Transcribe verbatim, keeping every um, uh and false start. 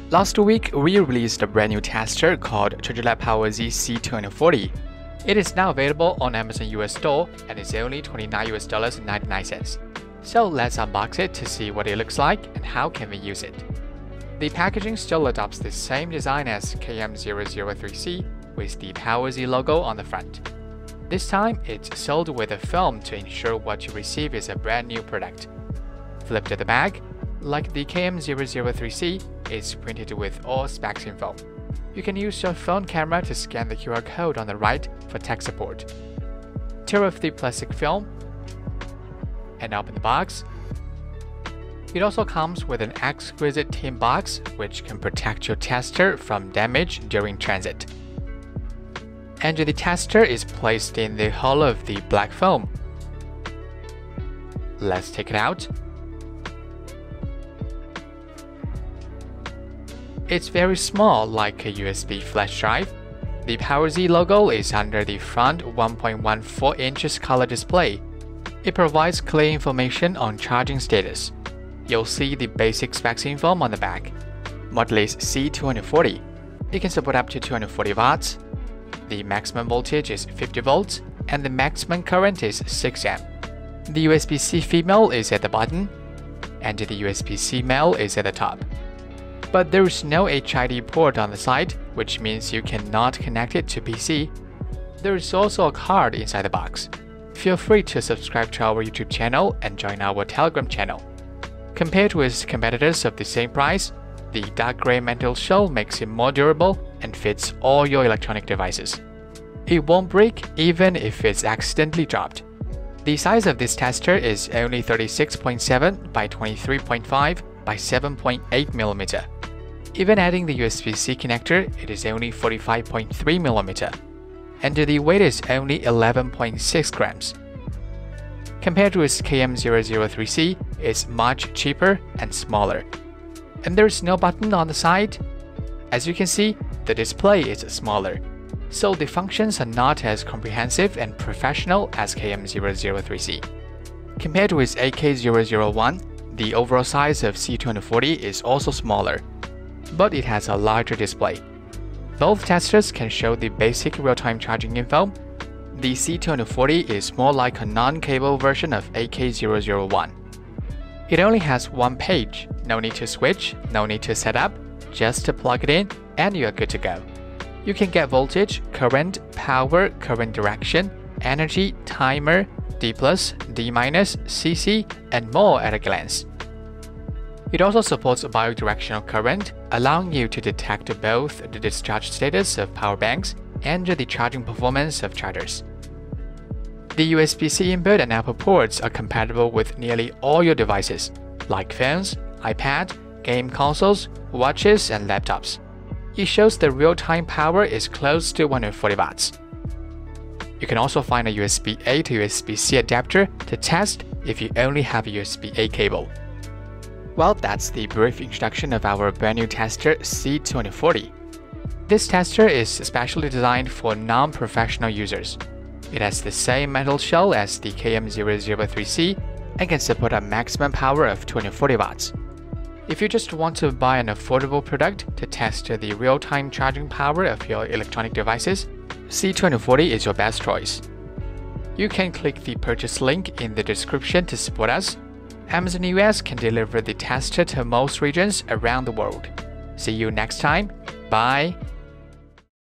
Last week, we released a brand new tester called ChargerLab PowerZ C two forty. It is now available on Amazon U S Store and is only twenty-nine US dollars and ninety-nine cents. So let's unbox it to see what it looks like and how can we use it. The packaging still adopts the same design as K M zero zero three C with the PowerZ logo on the front. This time, it's sold with a film to ensure what you receive is a brand new product. Flip to the bag. Like the K M zero zero three C, it's printed with all specs info. You can use your phone camera to scan the Q R code on the right for tech support. Tear off the plastic film and open the box. It also comes with an exquisite tin box which can protect your tester from damage during transit. And the tester is placed in the hull of the black foam. Let's take it out. It's very small, like a U S B flash drive. The PowerZ logo is under the front one point one four inches color display. It provides clear information on charging status. You'll see the basic specs info on the back. Model is C two forty. It can support up to two hundred forty watts. The maximum voltage is fifty volts, and the maximum current is six amps. The U S B C female is at the bottom, and the U S B C male is at the top. But there is no H I D port on the side, which means you cannot connect it to P C. There is also a card inside the box. Feel free to subscribe to our YouTube channel and join our Telegram channel. Compared with competitors of the same price, the dark gray metal shell makes it more durable and fits all your electronic devices. It won't break even if it's accidentally dropped. The size of this tester is only thirty-six point seven by twenty-three point five by seven point eight millimeters. Even adding the U S B C connector, it is only forty-five point three millimeters, and the weight is only eleven point six grams. Compared with K M zero zero three C, it's much cheaper and smaller. And there's no button on the side. As you can see, the display is smaller, so the functions are not as comprehensive and professional as K M zero zero three C. Compared with A K zero zero one, the overall size of C two forty is also smaller, but it has a larger display. Both testers can show the basic real-time charging info. The C two forty is more like a non-cable version of A K zero zero one. It only has one page, no need to switch, no need to set up, just to plug it in and you're good to go. You can get voltage, current, power, current direction, energy, timer, D plus, D minus, C C, and more at a glance. It also supports bidirectional current, allowing you to detect both the discharge status of power banks and the charging performance of chargers. The U S B C input and output ports are compatible with nearly all your devices, like phones, iPad, game consoles, watches, and laptops. It shows the real-time power is close to one hundred forty watts. You can also find a U S B A to U S B C adapter to test if you only have a U S B A cable. Well, that's the brief introduction of our brand new tester C two forty. This tester is specially designed for non-professional users. It has the same metal shell as the K M zero zero three C and can support a maximum power of two hundred forty watts. If you just want to buy an affordable product to test the real-time charging power of your electronic devices, C two forty is your best choice. You can click the purchase link in the description to support us. Amazon U S can deliver the tester to most regions around the world. See you next time. Bye.